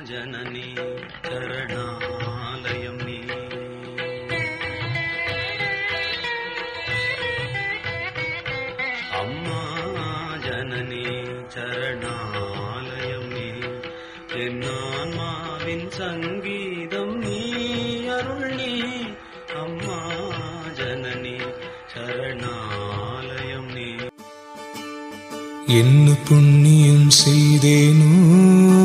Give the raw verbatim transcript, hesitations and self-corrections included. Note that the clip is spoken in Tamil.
ஜனனி சரணாலயம் நீ. அம்மா ஜனனி சரணாலயம் நீ. என் ஆன்மாவின் சங்கீதம் நீ, அருள் நீ. அம்மா ஜனனி சரணாலயம் நீ. என்ன புண்ணியம் செய்தேனோ